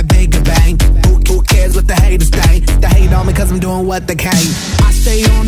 that bigger bang. Who cares what the haters think? They hate on me cause I'm doing what they can. I stay on